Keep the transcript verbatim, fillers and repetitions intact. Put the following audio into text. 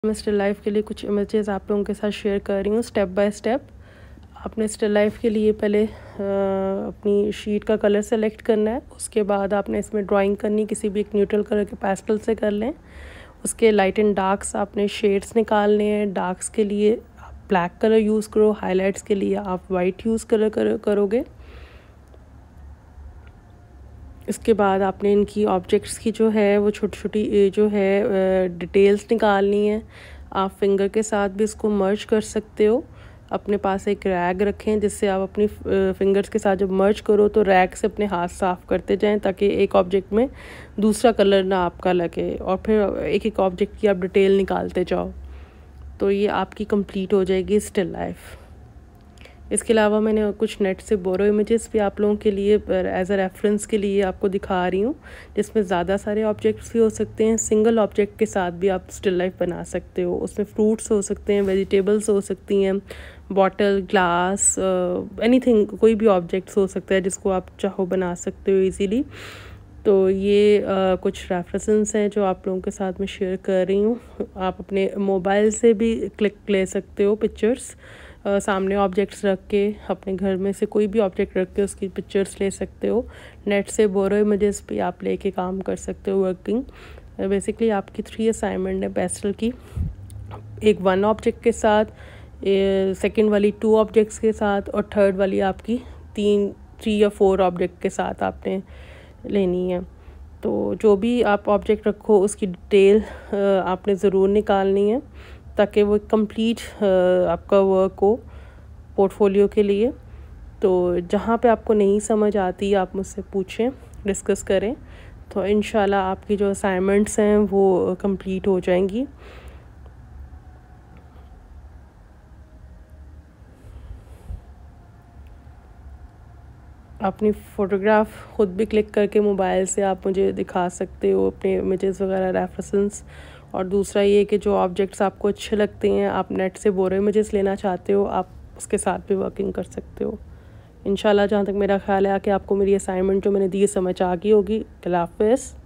मैं still life के लिए कुछ इमेजेस आप लोगों के साथ शेयर कर रही हूँ स्टेप बाय स्टेप। आपने स्टिल लाइफ के लिए पहले आ, अपनी शीट का कलर सेलेक्ट करना है। उसके बाद आपने इसमें ड्राइंग करनी, किसी भी एक न्यूट्रल कलर के पेस्टल से कर लें। उसके लाइट एंड डार्क्स आपने शेड्स निकालने हैं। डार्क्स के लिए आप ब्लैक कलर यूज़ करो, हाईलाइट्स के लिए आप वाइट यूज़ कलर कर, करोगे। इसके बाद आपने इनकी ऑब्जेक्ट्स की जो है वो छोटी छोटी जो है डिटेल्स निकालनी है। आप फिंगर के साथ भी इसको मर्ज कर सकते हो। अपने पास एक रैग रखें जिससे आप अपनी फिंगर्स के साथ जब मर्ज करो तो रैग से अपने हाथ साफ़ करते जाएं ताकि एक ऑब्जेक्ट में दूसरा कलर ना आपका लगे, और फिर एक एक ऑब्जेक्ट की आप डिटेल निकालते जाओ। तो ये आपकी कंप्लीट हो जाएगी स्टिल लाइफ। इसके अलावा मैंने कुछ नेट से बोरो इमेजेस भी आप लोगों के लिए एज अ रेफरेंस के लिए आपको दिखा रही हूँ, जिसमें ज़्यादा सारे ऑब्जेक्ट्स भी हो सकते हैं। सिंगल ऑब्जेक्ट के साथ भी आप स्टिल लाइफ बना सकते हो। उसमें फ्रूट्स हो सकते हैं, वेजिटेबल्स हो सकती हैं, बॉटल, ग्लास, एनीथिंग, कोई भी ऑब्जेक्ट्स हो सकता है जिसको आप चाहो बना सकते हो ईजीली। तो ये आ, कुछ रेफरेंस हैं जो आप लोगों के साथ मैं शेयर कर रही हूँ। आप अपने मोबाइल से भी क्लिक ले सकते हो पिक्चर्स। Uh, सामने ऑब्जेक्ट्स रख के अपने घर में से कोई भी ऑब्जेक्ट रख के उसकी पिक्चर्स ले सकते हो। नेट से बोरो इमेजेस भी आप लेके काम कर सकते हो वर्किंग। बेसिकली uh, आपकी थ्री असाइनमेंट है पेस्टल की। एक वन ऑब्जेक्ट के साथ, सेकंड वाली टू ऑब्जेक्ट्स के साथ, और थर्ड वाली आपकी तीन थ्री या फोर ऑब्जेक्ट के साथ आपने लेनी है। तो जो भी आप ऑब्जेक्ट रखो उसकी डिटेल uh, आपने ज़रूर निकालनी है ताकि वो कंप्लीट आपका वर्क हो पोर्टफोलियो के लिए। तो जहाँ पे आपको नहीं समझ आती आप मुझसे पूछें, डिस्कस करें, तो इंशाल्लाह आपकी जो असाइनमेंट्स हैं वो कंप्लीट हो जाएंगी। अपनी फ़ोटोग्राफ ख़ुद भी क्लिक करके मोबाइल से आप मुझे दिखा सकते हो, अपने इमेजेस वगैरह रेफरेंस। और दूसरा ये कि जो ऑब्जेक्ट्स आपको अच्छे लगते हैं, आप नेट से बोरो इमेजेस लेना चाहते हो, आप उसके साथ भी वर्किंग कर सकते हो। इंशाल्लाह जहाँ तक मेरा ख्याल है कि आपको मेरी असाइनमेंट जो मैंने दी समझ आ गई होगी। अल्लाह हाफ़िज़।